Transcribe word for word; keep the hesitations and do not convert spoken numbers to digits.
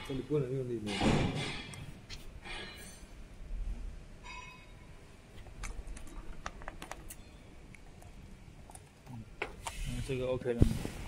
这里不能用力扭。 嗯，这个 OK 了吗？